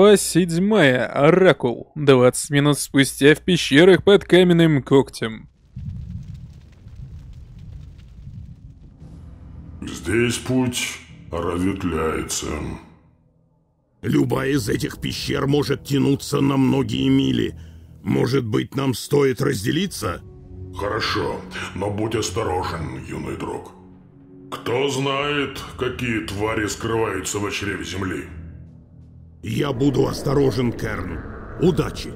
Глава 7. Оракул. 20 минут спустя в пещерах под каменным когтем. Здесь путь разветвляется. Любая из этих пещер может тянуться на многие мили. Может быть, нам стоит разделиться? Хорошо, но будь осторожен, юный друг. Кто знает, какие твари скрываются в чреве земли? Я буду осторожен, Керн. Удачи!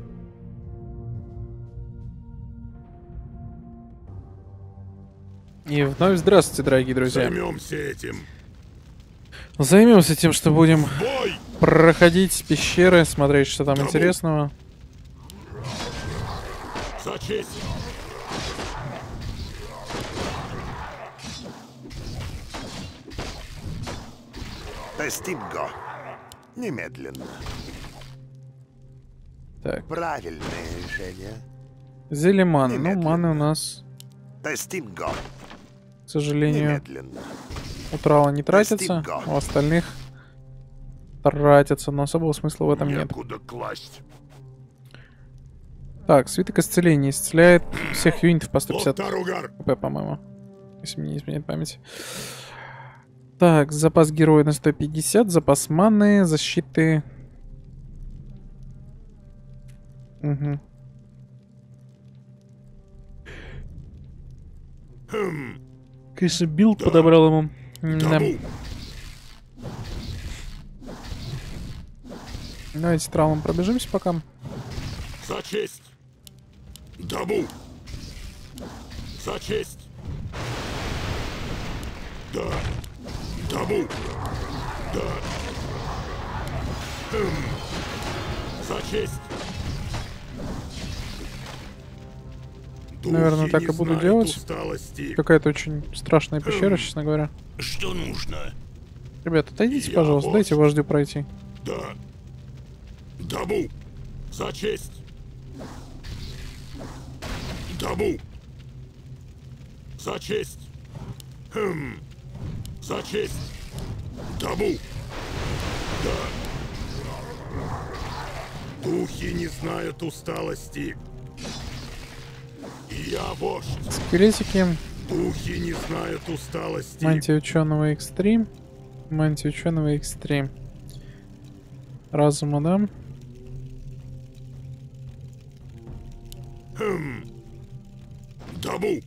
И вновь здравствуйте, дорогие друзья. Займемся этим. Займемся тем, что будем Бой! проходить пещеры, смотреть, что там интересного. За честь! Тестинго. Немедленно. Так, Правильное решение. зелье маны. Ну, Немедленно. маны у нас, Тестинго. к сожалению, Немедленно. у Трала не тратятся, Тестинго. у остальных тратятся, но особого смысла в этом нет. Некуда класть. Так, свиток исцеления исцеляет всех юнитов по 150 Локтаругар! КП, по-моему. Если мне не изменяет память. Так, запас героя на 150, запас маны, защиты. Угу. Конечно, билд подобрал ему. Да. Табу! Давайте травмом пробежимся пока. За честь! Табу! За честь! Да! Табу! Да! За честь! Наверное, Духи так не и буду знают делать. усталости. Какая-то очень страшная пещера, честно говоря. Что нужно? Ребята, отойдите, Я пожалуйста, вот. дайте вождю пройти. Да. Табу. За честь. Табу. За честь. За честь. Табу. Да. Духи не знают усталости. Я вождь. Скелетики. Духи не знают усталости. Мантия ученого экстрим. Мантия ученого экстрим. Разума, да? Табу.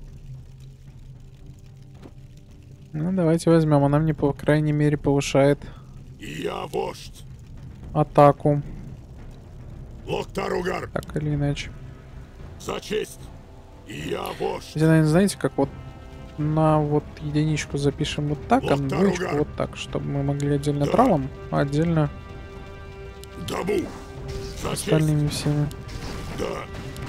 Ну, давайте возьмем. Она мне, по крайней мере, повышает Я вождь. атаку. Локтаругар. Так или иначе. За честь. Я вождь. Здесь, наверное, знаете, как вот на вот единичку запишем вот так, а на двоечку вот так, чтобы мы могли отдельно Да. травом, а отдельно Табу. За честь. остальными всеми. Да.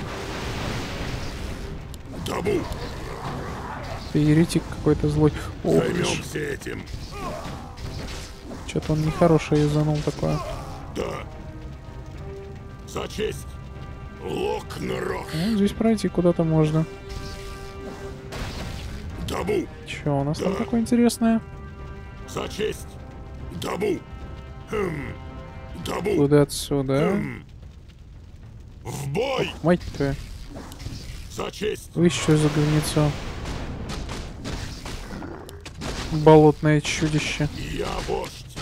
Табу. Ты еретик какой-то злой. Ох, Займемся этим. что-то он нехорошее юзанул такое. Да. За честь. Локнрош. Ну, здесь пройти куда-то можно. Табу. Че у нас там Да. такое интересное? За честь. Табу. Табу. Куда отсюда? В бой. Мать твою. За честь. Вы что за говнецо? Болотное чудище. Я вождь.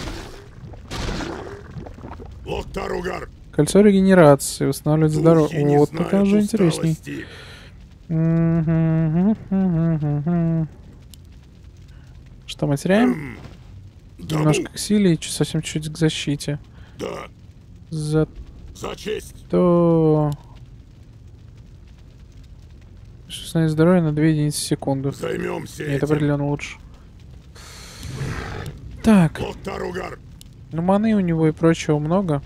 Локтаругар. Кольцо регенерации. Восстанавливает здоровье. Духи не Вот это знают уже интересней. усталости. Что мы теряем? Табу. Немножко к силе и совсем чуть к защите. Да. Зато... За честь. Восстановить здоровье на 2 единицы в секунду. Займемся Нет, этим. определенно лучше. Так, Локтаругар. ну маны у него и прочего много.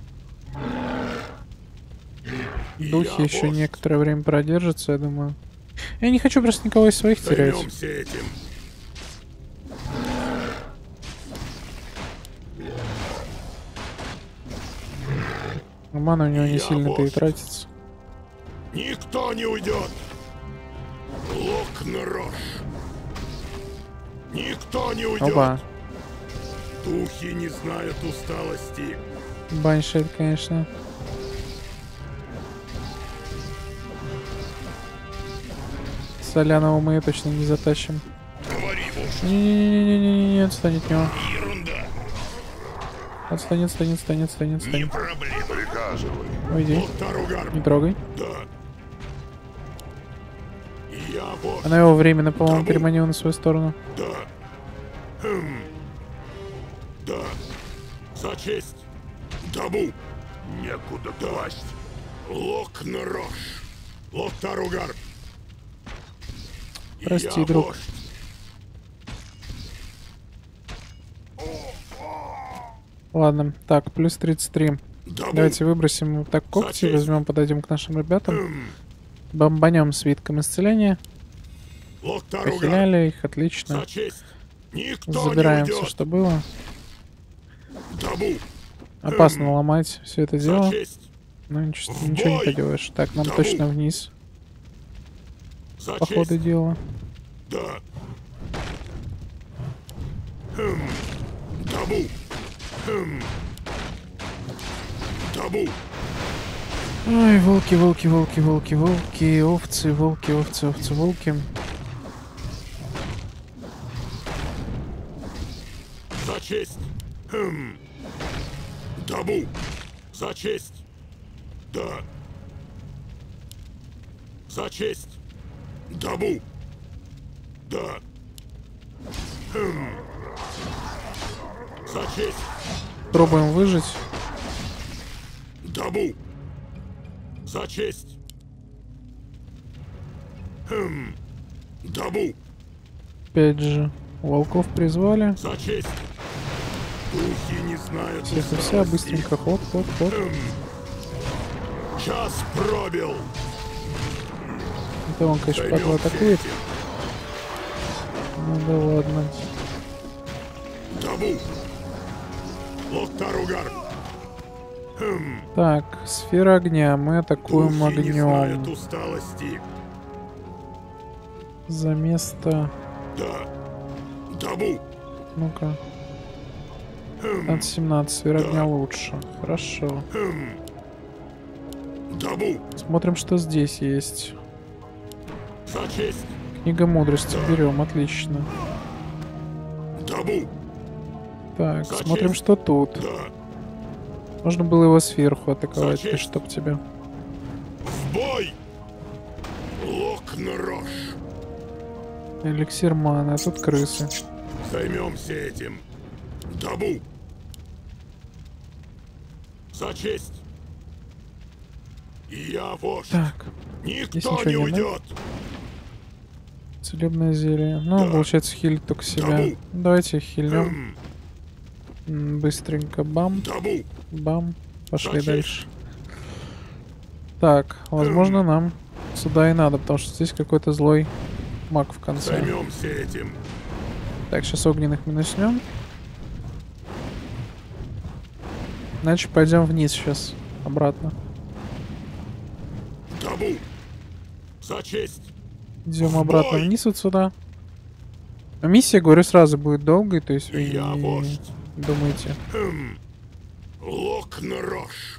Духи Я еще вождь. некоторое время продержатся, я думаю. Я не хочу просто никого из своих терять. Займемся этим. Мана у него не Я сильно-то и вождь. тратится. Никто не уйдет. Локнрош. Никто не уйдет. Опа. Духи не знают усталости. Баншейд, конечно. Соляного мы точно не затащим. Говори, вождь. Не-не-не-не-не, отстань от него. Ерунда. Отстань, отстань, отстань, отстань, Не отстань. проблема. Приказывай. Уйди. Лотаругар. Не трогай. Да. Я вождь. Она его временно, по-моему, Табу. переманила на свою сторону. Да. Да. За честь. Табу. Некуда класть. Локнрош. Лотаругар. Прости, Я друг. вождь. Ладно, так, плюс 33. Табу. Давайте выбросим вот так когти, честь. возьмем, подойдем к нашим ребятам. Бомбанем свитком исцеления. Лотаругар. Похиляли их, отлично. За честь. Никто Забираем не все, уйдет. что было. Табу. Опасно ломать все это За дело. честь. Ну ничего, В ничего не бой! поделаешь. Так, нам Табу. точно вниз, За по ходу честь. дела. Да. Табу. Табу. Ой, волки, волки, волки, волки, волки, овцы, волки, овцы, овцы, волки. За честь. Табу. За честь. Да. За честь. Табу. Да. За честь. Пробуем выжить. Табу. За честь. Табу. Опять же, волков призвали. За честь. Духи не знают Всех и вся, усталости. быстренько, хоп, хоп, хоп. Час пробил. Это он, конечно, падла Займемся атакует. этим. Ну да ладно. Табу. Лотаругар. Так, сфера огня. Мы атакуем Духи не знают огнем. усталости. За место. Да. Табу. Ну-ка. 15-17. Сфера Да. огня лучше. Хорошо. Табу. Смотрим, что здесь есть. За честь. Книга мудрости берем, отлично. Табу. Так, За смотрим, честь. что тут. Да. Можно было его сверху атаковать, За и честь. чтоб тебя. В бой. Локнрош. Эликсир маны, а тут крысы. Займемся этим. Табу. За честь. Я вождь. Так, Никто ничего не нет, да? уйдет. целебное зелье. Ну, Да. получается, хилит только себя. Табу. Давайте хильнем. Быстренько, бам, Табу. бам. Пошли За честь. дальше. Так, возможно, нам сюда и надо, потому что здесь какой-то злой маг в конце. Займемся этим. Так, сейчас огненных минуснем. Иначе пойдем вниз сейчас, обратно. Табу. За честь. Идем В обратно бой! вниз вот сюда. А миссия, говорю, сразу будет долгой, то есть вы Я не вождь. думайте. Локнрош.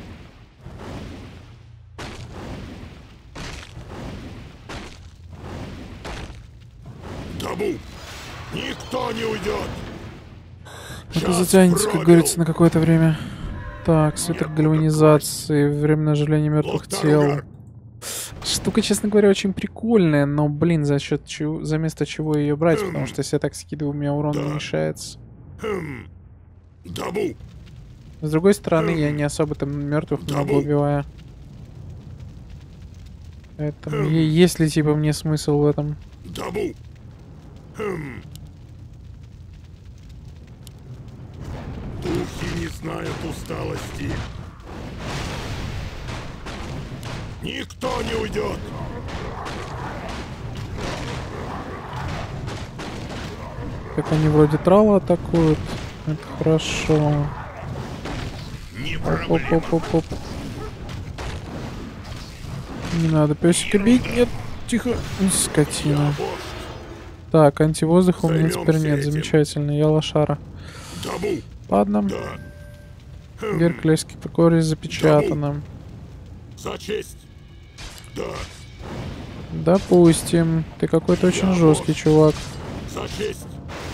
Табу. Никто не уйдет. Это Час затянется, как пробил. говорится, на какое-то время. Так, свиток Некуда гальванизации, временное оживление мертвых тел. Лотаругар. Штука, честно говоря, очень прикольная, но, блин, за счет чего, за место чего ее брать, потому что если я так скидываю, у меня урон Да. уменьшается. Табу. С другой стороны, я не особо там мертвых много Табу. убиваю. Поэтому есть ли типа мне смысл в этом? Табу. Духи не знают усталости. Никто не уйдет. Как они вроде трала атакуют. Это хорошо. Не проблема. Оп-оп-оп-оп. Не надо песика бить. Нет, тихо. Скотина. Вождь. Так, антивоздуха у меня теперь Займемся нет. этим. Замечательно, я лошара. Табу. Ладно. Да. Дверь Клейский Прокорий запечатана. За честь! Да, Допустим. Ты какой-то очень жесткий чувак. за честь!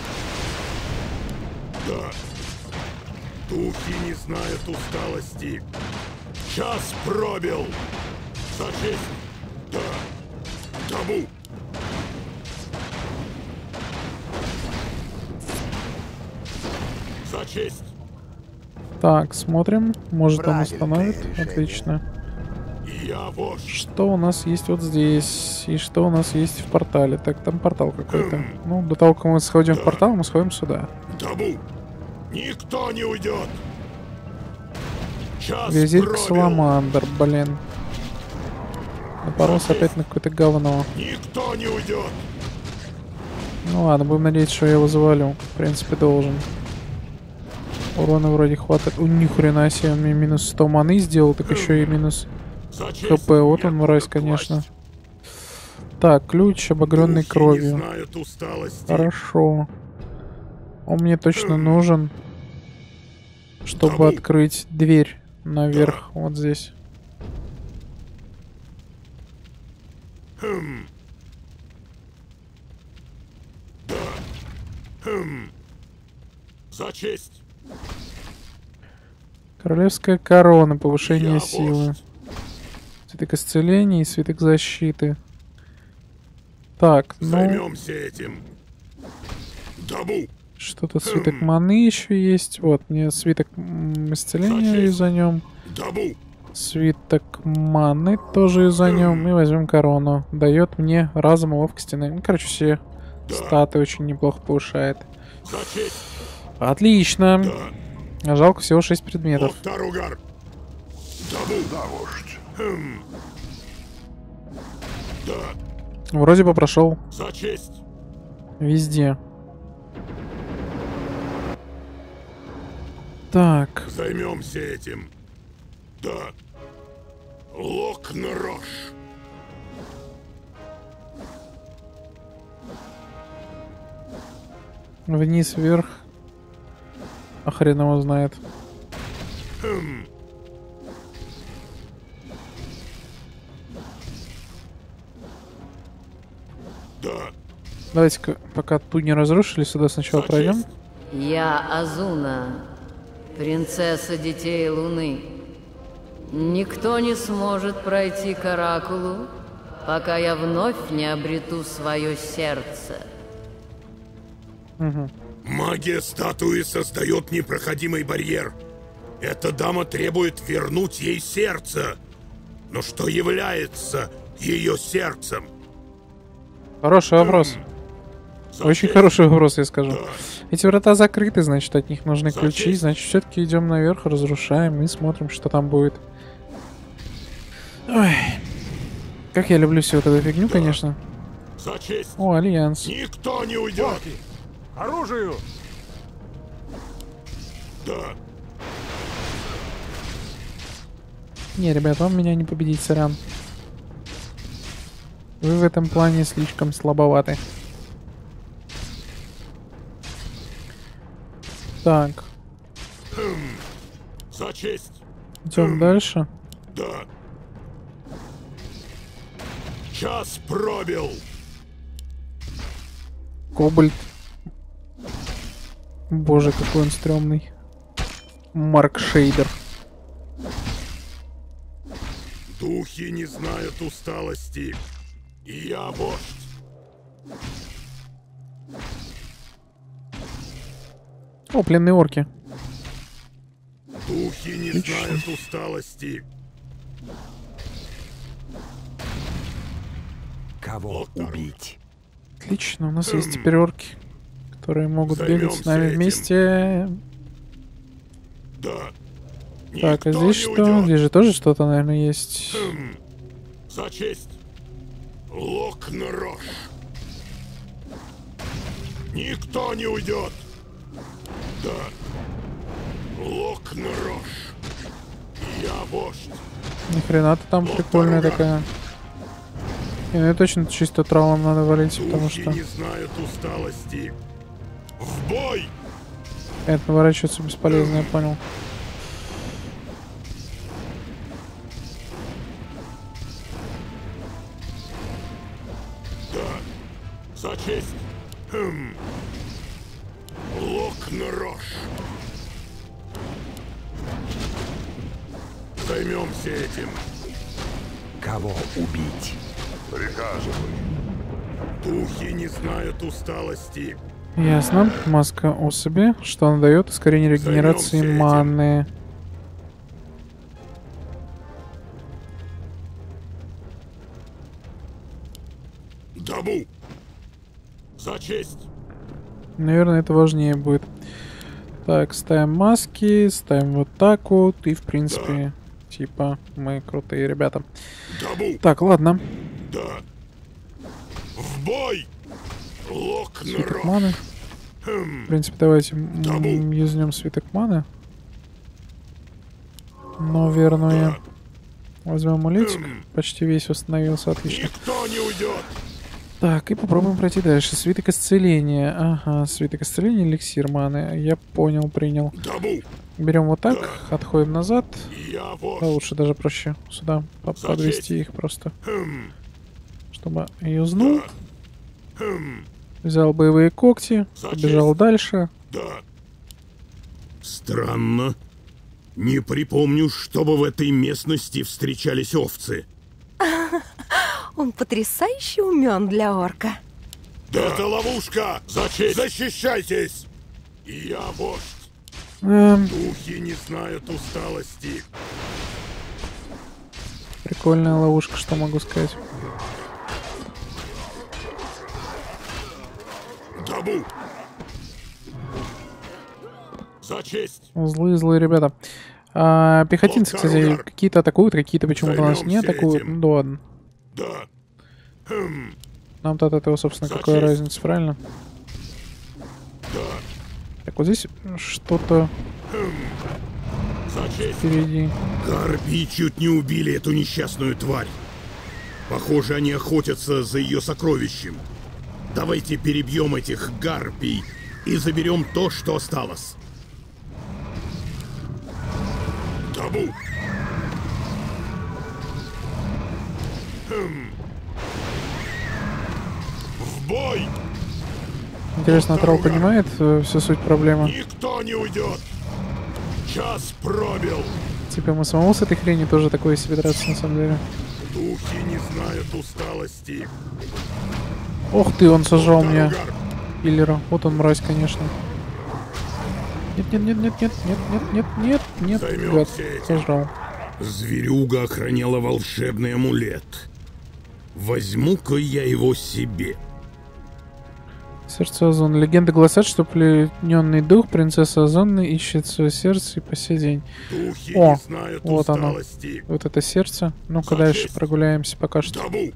Да. Духи не знают усталости. Час пробил! За честь! Да. Табу! За честь! Так, смотрим. Может, он Правильное установит. решение. Отлично. Я вождь! Что у нас есть вот здесь? И что у нас есть в портале? Так, там портал какой-то. Ну, до того, как мы сходим в портал, мы сходим сюда. Табу! Никто не уйдет! Час Визирь пробил! Саламандр, блин. Напоролся опять на какое-то говно. Никто не уйдет! Ну ладно, будем надеяться, что я его завалю. В принципе, должен. Урона вроде хватает. У ни хрена себе, он мне минус 100 маны сделал, так еще и минус За честь! ХП. Вот он, Нет, мразь, это конечно. власть. Так, ключ, обогренный Духи не кровью. знают усталости. Хорошо. Он мне точно нужен, чтобы Табу. открыть дверь наверх. Вот здесь. Хм. Да. Хм. За честь! Королевская корона, повышение Я силы. вождь. Свиток исцеления и свиток защиты. Так, ну, Займемся этим. Табу! что-то свиток маны еще есть. Вот, мне свиток исцеления Зачем? юзанем. Табу! Свиток маны тоже юзанем. И возьмем корону. Дает мне разум и ловкости. Ну, короче, все статы очень неплохо повышает. За честь! Отлично. Да. Жалко всего 6 предметов. Лохтаругар! Табу! Да, вождь. Хм. Да. Вроде бы прошел За честь! везде. Так. Займемся этим. Да. Локнарош. Вниз, вверх. А хрен его знает. Хм. Да. Давайте-ка, пока ту не разрушили, сюда сначала За пройдем. честь. Я Азуна, принцесса Детей Луны. Никто не сможет пройти к Оракулу, пока я вновь не обрету свое сердце. Магия статуи создает непроходимый барьер. Эта дама требует вернуть ей сердце. Но что является ее сердцем? Хороший вопрос. За Очень честь. хороший вопрос, я скажу. Да. Эти врата закрыты, значит, от них нужны За ключи. честь. Значит, все-таки идем наверх, разрушаем и смотрим, что там будет. Ой. Как я люблю всю вот эту фигню, конечно. За честь. О, Альянс. Никто не уйдет. Оружию! Да. Не, ребят, вам меня не победить, сорян. Вы в этом плане слишком слабоваты. Так, За честь. идем дальше. Да. Час пробил. Кобальт. Боже, какой он стрёмный. Марк Шейдер. Духи не знают усталости. И я вождь. О, пленные орки. Духи не Отлично. знают усталости. Кого убить? Отлично, у нас есть теперь орки, которые могут бегать с Займемся нами этим. вместе. Да. Так, а Никто здесь не что? уйдет. Здесь же тоже что-то, наверное, есть. За честь. Локнарош. Никто не уйдет. Да. Локнарош. Я вождь. Ни хрена ты там прикольная такая. Не, ну точно чисто травам надо валить, потому Духи что не знают усталости. В бой! это наворачиваться бесполезно, я понял. честь! Локнрош! Займемся этим. Кого убить? Приказывай. Духи не знают усталости. Ясно. Маска особи. Что она дает? Ускорение регенерации Займемся этим. маны. Дабу! За честь! Наверное, это важнее будет. Так, ставим маски, ставим вот так вот. И, в принципе, типа, мы крутые ребята. Дабу! Так, ладно. Да! В бой! Свиток Локнрош! маны. В принципе, давайте юзнем свиток маны. Наверное. Возьмем амулетик. Почти весь восстановился, отлично. Никто не уйдет! Так, и попробуем пройти дальше. Свиток исцеления. Ага, свиток исцеления, эликсир маны. Я понял, принял. Дабу! Берем вот так, отходим назад. Я А вождь! лучше даже проще сюда подвести их просто. Хм. Чтобы юзнул. Хм. Взял боевые когти, За побежал честь. дальше. Да. Странно. Не припомню, чтобы в этой местности встречались овцы. Он потрясающе умен для орка. Это ловушка! За честь! Защищайтесь! Я вождь! Духи не знают усталости. Прикольная ловушка, что могу сказать. Дабу! За честь! Злые ребята. Пехотинцы, кстати, Локар-удар. какие-то атакуют, какие-то почему-то нас не Займемся атакуют. этим. Ну да ладно. Да. Хм. Нам-то от этого, собственно, За какая честь. разница, правильно? Да. Так, вот здесь что-то За честь! впереди. Гарпии чуть не убили эту несчастную тварь. Похоже, они охотятся за ее сокровищем. Давайте перебьем этих гарпий и заберем то, что осталось. Табу! В бой! Интересно, Тролл понимает всю суть проблемы? Никто не уйдет! Час пробил! Типа ему самому с этой хренью тоже такое себе драться на самом деле. Духи не знают усталости. Ох ты, он сожрал меня, Таругар! киллера. Вот он мразь, конечно. Нет, гад, Займемся этим. сожрал. Зверюга охраняла волшебный амулет. Возьму-ка я его себе. Сердце Озон. Легенды гласят, что плененный дух принцессы Озонны ищет свое сердце и по сей день. Духи О, не знают вот оно. усталости. Вот это сердце. Ну-ка За дальше честь. прогуляемся пока что. Табу.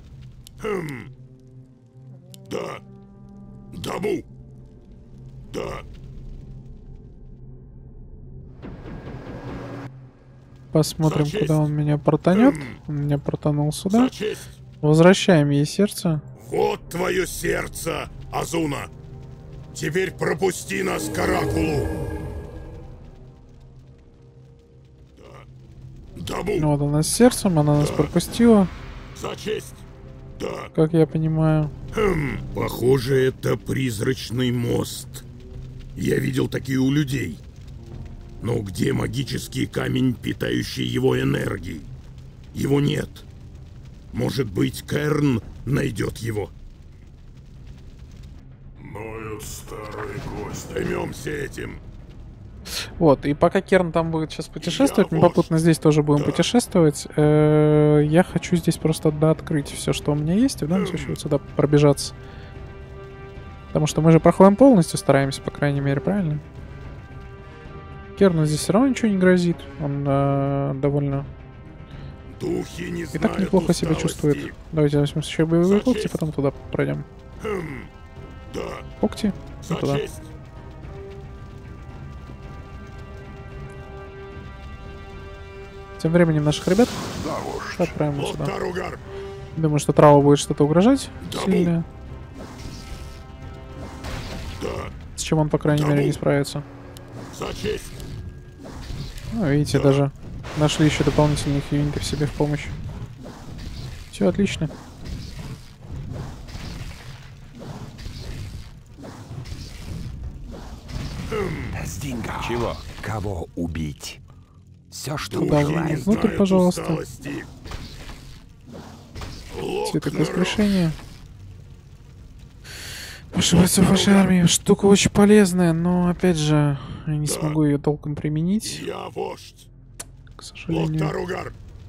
Да. Табу. Да. Посмотрим, За честь. куда он меня протанет. Он меня протанул сюда. За честь. Возвращаем ей сердце. Вот твое сердце, Азуна. Теперь пропусти нас к Оракулу. Да. Табу. Вот она с сердцем, она нас пропустила, За честь. Да. как я понимаю. Похоже, это призрачный мост. Я видел такие у людей. Но где магический камень, питающий его энергией? Его нет. Может быть, Керн найдет его. Ноют старые кости. Займемся этим. Вот, и пока Керн там будет сейчас путешествовать, мы вот. попутно здесь тоже будем Да. путешествовать. Я хочу здесь просто дооткрыть все, что у меня есть, и в данном случае вот сюда пробежаться. Потому что мы же проходим полностью, стараемся, по крайней мере, правильно? Керну здесь все равно ничего не грозит. Он довольно Духи не и знают так неплохо себя усталости. чувствует. Давайте возьмем еще боевые За когти, честь. потом туда пройдем. Да. Когти и За туда. честь. Тем временем наших ребят Да, вождь. отправим вот сюда. Лотаругар. Думаю, что Траву будет что-то угрожать Да, сильное, Да. с чем он, по крайней Да, мере, бу. не справится. За честь. Ну, видите, Да. даже нашли еще дополнительных юнитов себе в помощь. Все отлично. Чего? Кого убить? Все, что Туда вы желаете. внутрь, пожалуйста. Усталости. Цветок воскрешения. Ваши бойцов вашей армии. Штука очень полезная, но опять же, я не смогу ее толком применить. Я вождь. К сожалению. Локтаругар.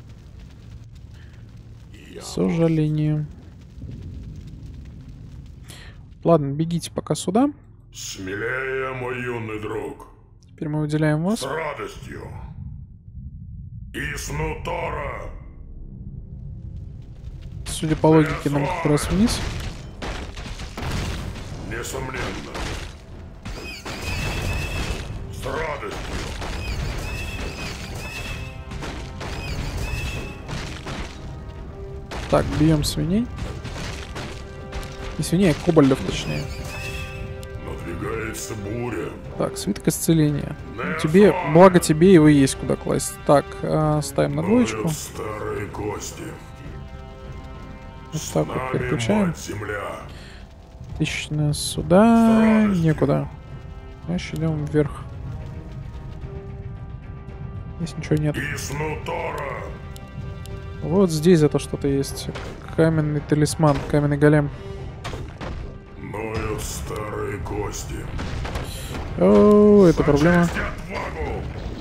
К сожалению. Ладно, бегите пока сюда. Смелее, мой юный друг. Теперь мы выделяем вас. С радостью. Иснутора. Судя по логике, нам как раз вниз. Несомненно. С радостью. Так, бьем свиней. Не свиней, а кобальдов точнее. Надвигается буря. Так, свиток исцеления. Тебе, благо тебе его есть куда класть. Так, ставим на двоечку. Ноют старые кости. Вот С так вот нами переключаем. мать земля. Отлично, сюда некуда. Значит, идем вверх. Здесь ничего нет. Иснутора. Вот здесь зато что-то есть. Каменный талисман, каменный голем. Ноют старые кости. О, это проблема. Честь и отвагу.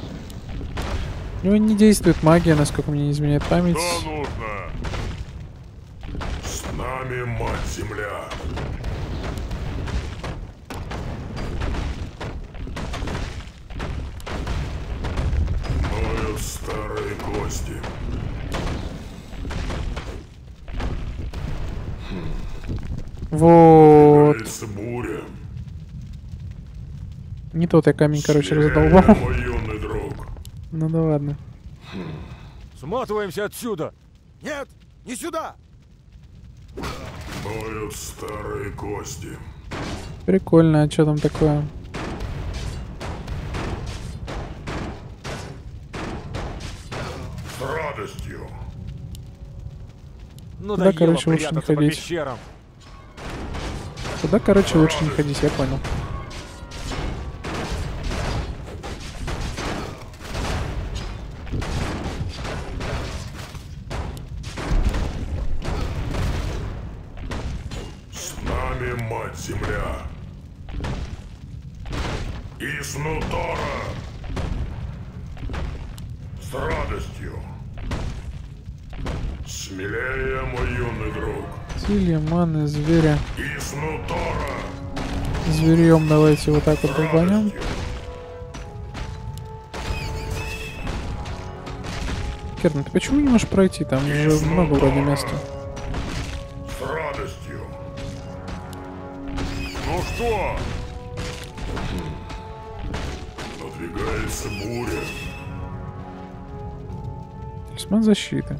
У него не действует магия, насколько мне не изменяет память. Что нужно? С нами мать земля. Ноют старые кости. Вот. Говорится буря. Не тот я камень, короче, Смелее, разодолбал. мой юный друг. Ну да ладно. Сматываемся отсюда! Нет, не сюда! Ноют старые кости. Прикольно, а что там такое? С радостью. Надоело короче, лучше не прятаться по ходить. пещерам. Туда, короче, лучше не ходить, я понял. С нами мать земля. Иснутора. С радостью. Смелее, мой юный друг. Силе, маны, зверя. Иснутора. Зверьем давайте вот так вот долбанем. Керн, ты почему не можешь пройти? Там же много вроде места. С радостью. Ну что? Надвигается буря. Талисман защиты.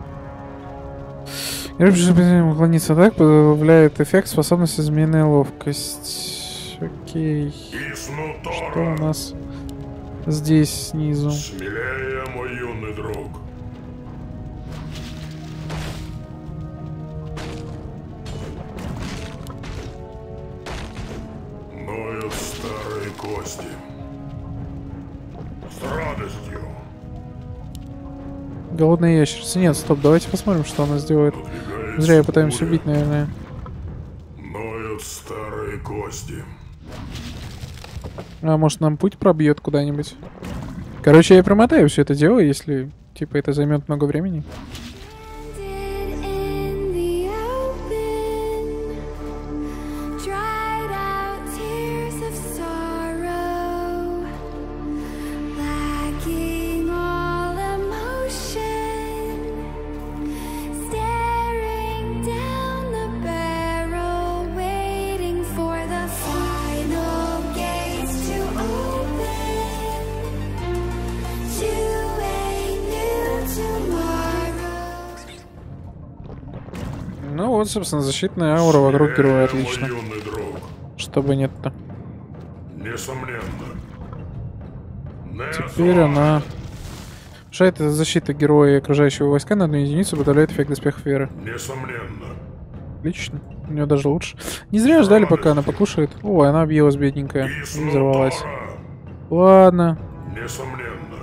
Игрок уклониться так добавляет эффект способности змеиная ловкость. Окей. Иснутора. Что у нас здесь снизу? Смелее, мой юный друг. Ноют старые кости. С радостью. Голодная ящерица. Нет, стоп, давайте посмотрим, что она сделает. Зря я пытаемся убить, наверное. Ноют старые кости. А может нам путь пробьет куда-нибудь? Короче, я промотаю все это дело, если типа это займет много времени. In the open, dried out tears of sorrow, lacking all emotion, staring down the barrel, waiting for the final gates to open to a new tomorrow. Ну вот, собственно, защитная аура вокруг героя. Отлично. Мой юный друг. Чтобы нет-то. Несомненно. Теперь она... Мешает защита героя и окружающего войска на одну единицу, подавляет эффект доспехов веры. Несомненно. Отлично. У нее даже лучше. Не зря ждали, пока она покушает. О, она объелась, бедненькая. И взорвалась. Иснутора. Ладно. Несомненно.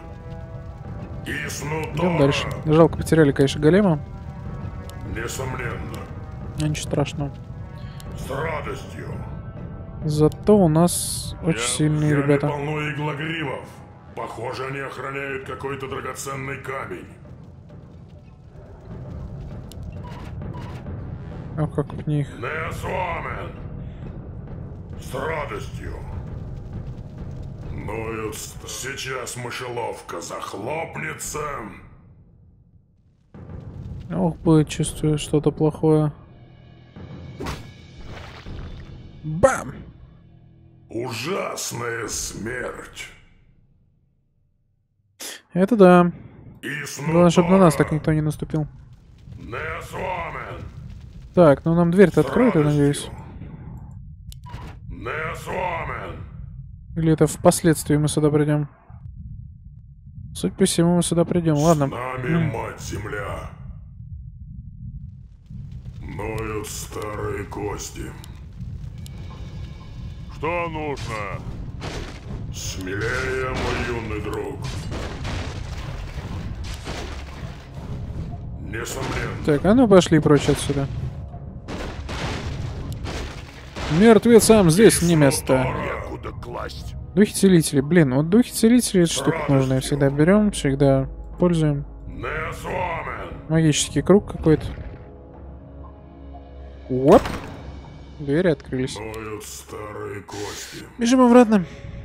Идем дальше. Жалко, потеряли, конечно, голема. Несомненно. Но ничего страшного. С радостью. Зато у нас очень сильные ребята. полно иглогривов. Похоже, они охраняют какой-то драгоценный камень. А как в них? Несуамен. С радостью. Ну и сейчас мышеловка захлопнется. Ох, будет, чувствую что-то плохое. Бам! Ужасная смерть. Это да. И Главное, чтобы на нас так никто не наступил. Несуамен. Так, ну нам дверь-то откроют, я надеюсь. Несуамен. Или это впоследствии мы сюда придем? Судя по всему, мы сюда придем. Ладно. С нами мать-земля. Ноют старые кости. Что нужно? Смелее, мой юный друг. Несомненно. Так, а ну пошли прочь отсюда. Мертвецам здесь не место. Некуда класть. Духи целителей. Блин, вот духи целителей это штука нужная. Всегда берем, всегда пользуем. Несуамен. Магический круг какой-то. Оп! Двери открылись. Ноют старые кости. Бежим обратно.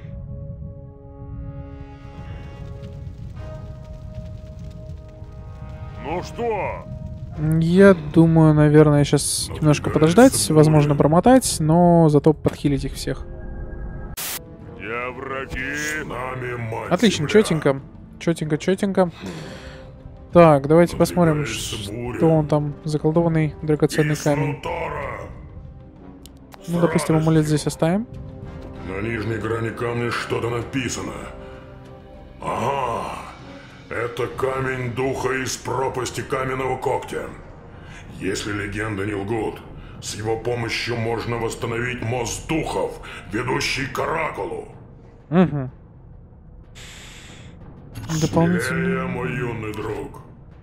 Ну что? Я думаю, наверное, сейчас немножко подождать, возможно, промотать, но зато подхилить их всех. Я враги. С нами мать Отлично, земля. четенько. Четенько, четенько. Так, давайте посмотрим, Надвигается буря. что он там, заколдованный драгоценный камень. Снутора. Ну, допустим, амулет здесь оставим. На нижней грани камня что-то написано. Ага. Это камень духа из пропасти каменного когтя. Если легенды не лгут, с его помощью можно восстановить мост духов, ведущий к Оракулу. Угу. Смелее, Дополнительно. мой юный друг.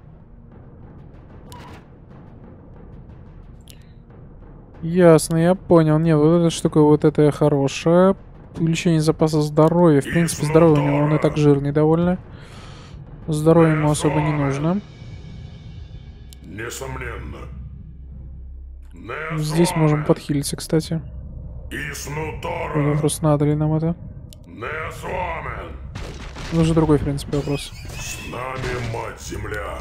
Ясно, я понял. Не, вот эта штука, вот это хорошая. Увеличение запаса здоровья. В принципе, здоровье у него, он и так жирный довольно. Здоровье ему особо не нужно. Несомненно. Здесь можем подхилиться, кстати. Иснутора. Вопрос, надо ли нам это. Несуамен. Ну, уже другой, в принципе, вопрос. С нами мать-земля.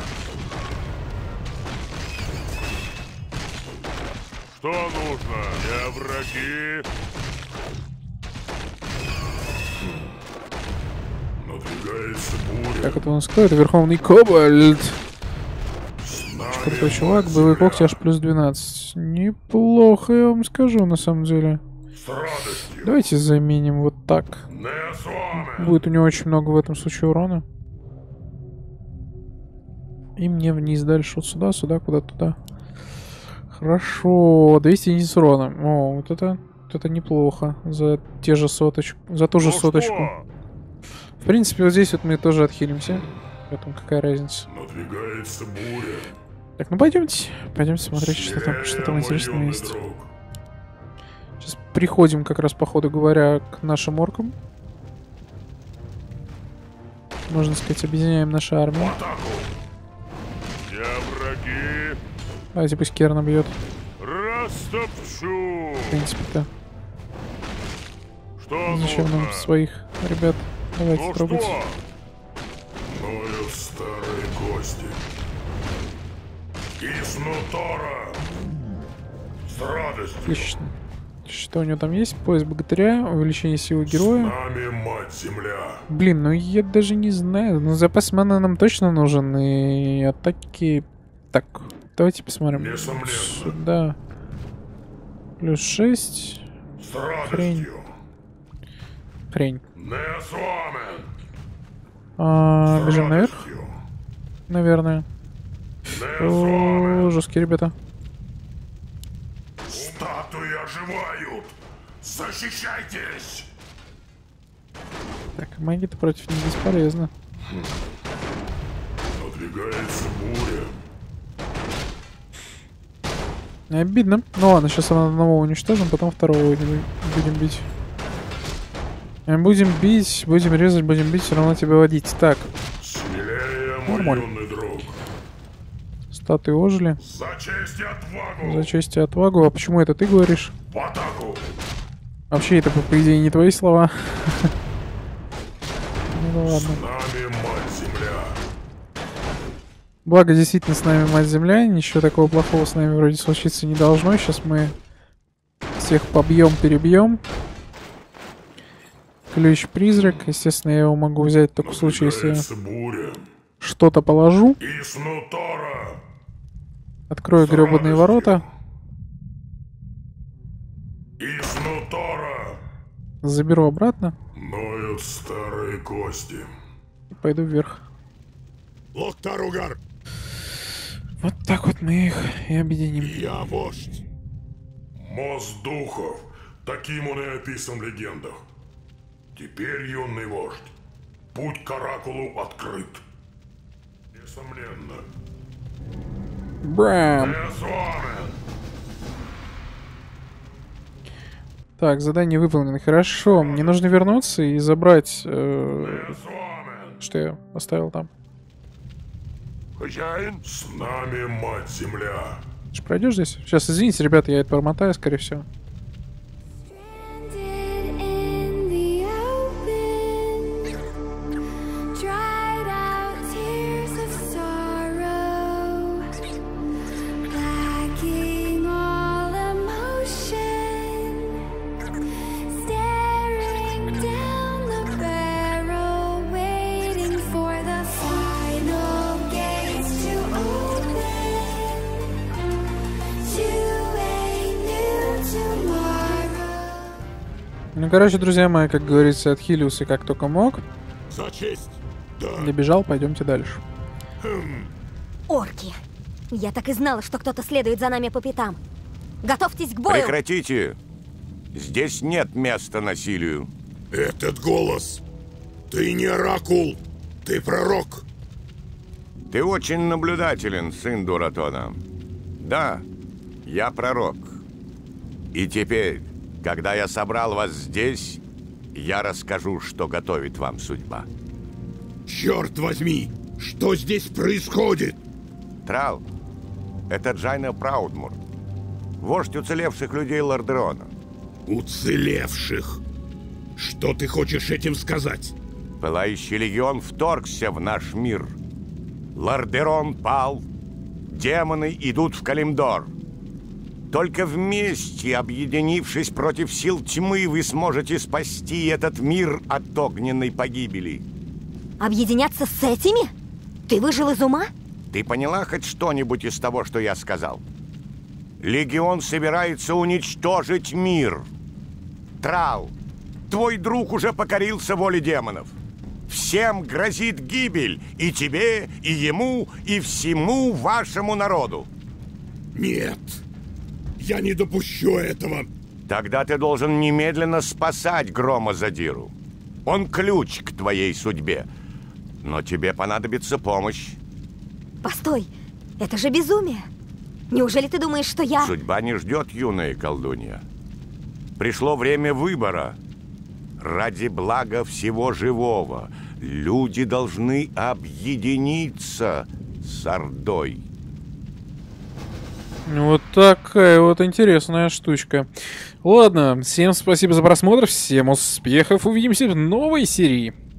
Что нужно? Я враги. Надвигается буря. Как это у нас кто? Это Верховный Кобальт. С нами Крутой чувак, мать-земля. боевой когти аж плюс 12. Неплохо, я вам скажу, на самом деле. С радостью. Давайте заменим вот так. Несуамен. Будет у него очень много в этом случае урона. И мне вниз дальше, вот сюда, сюда, куда-то туда. Хорошо, 200 единиц урона. О, вот это неплохо. За те же соточку, за ту же Ну соточку. что? В принципе, вот здесь вот мы тоже отхилимся. Поэтому какая разница. Надвигается буря. Так, ну пойдемте. Пойдемте смотреть, что там Смелее, мой интересного юный есть. друг. Сейчас приходим как раз, по ходу говоря, к нашим оркам. Можно сказать, объединяем наши армии. В атаку. Я враги. Давайте пусть Керна бьет. Растопчу. В принципе-то. Что Зачем нам нужно? своих ребят? Давайте Ну трогать. что? Ноют старые кости. Иснутора. С радостью. Отлично. Что у него там есть? Пояс богатыря, увеличение силы С героя. нами мать-земля. Блин, ну я даже не знаю. Ну запас маны нам точно нужен. И атаки... Так, давайте посмотрим. Несомненно. Сюда. Плюс 6. С радостью. Хрень. Несуамен. А, С бежим наверх, радостью. наверное. Несуамен. О, жесткие ребята. Статуи оживают. Защищайтесь. Так, магия-то против них бесполезна. Надвигается буря. Обидно. Ну ладно, сейчас одного уничтожим, потом второго будем бить. Будем бить, будем резать, будем бить, все равно тебя водить. Так. Смелее, мой Нормально. юный друг. Статы ожили. За честь и отвагу. За честь и отвагу. А почему это ты говоришь? В атаку. Вообще, это, по идее, не твои слова. Ну ладно. С нами мать-земля. Благо, действительно, с нами мать-земля. Ничего такого плохого с нами вроде случиться не должно. Сейчас мы всех побьем, перебьем. Ключ-призрак. Естественно, я его могу взять только в случае, если Буря. что-то положу. Иснутора. Открою гребаные ворота. Иснутора. Заберу обратно. Ноют старые кости. И пойду вверх. Локтаругар, Вот так вот мы их и объединим. я вождь. Мост духов. Таким он и описан в легендах. Теперь, юный вождь, путь к Оракулу открыт. Несомненно. Брэм! Эзуамен! Так, задание выполнено. Хорошо, мне нужно вернуться и забрать... Эзуамен! что я оставил там. Хозяин? С нами мать-земля. Ты ж пройдешь здесь? Сейчас, извините, ребята, я это промотаю, скорее всего. Stranded in the open, dried out tears of sorrow, lacking all emotion, staring down the barrel, waiting for the final gates to open to a new tomorrow. Ну, короче, друзья мои, как говорится, отхилился как только мог. За честь. Да. Добежал, пойдемте дальше. Орки. Я так и знала, что кто-то следует за нами по пятам. Готовьтесь к бою! Прекратите! Здесь нет места насилию. Этот голос. Ты не оракул. Ты пророк. Ты очень наблюдателен, сын Дуратона. Да, я пророк. И теперь, когда я собрал вас здесь, я расскажу, что готовит вам судьба. Черт возьми, что здесь происходит? Трал, это Джайна Праудмур, вождь уцелевших людей Лордерона. Уцелевших. Что ты хочешь этим сказать? Пылающий легион вторгся в наш мир. Лордерон пал. Демоны идут в Калимдор. Только вместе, объединившись против сил тьмы, вы сможете спасти этот мир от огненной погибели. Объединяться с этими? Ты выжил из ума? Ты поняла хоть что-нибудь из того, что я сказал? Легион собирается уничтожить мир. Трал, твой друг уже покорился воле демонов. Всем грозит гибель, и тебе, и ему, и всему вашему народу. Нет. Я не допущу этого. Тогда ты должен немедленно спасать Грома Задиру. Он ключ к твоей судьбе. Но тебе понадобится помощь. Постой, это же безумие. Неужели ты думаешь, что я... Судьба не ждет, юная колдунья. Пришло время выбора. Ради блага всего живого люди должны объединиться с Ордой. Вот такая вот интересная штучка. Ладно, всем спасибо за просмотр, всем успехов, увидимся в новой серии.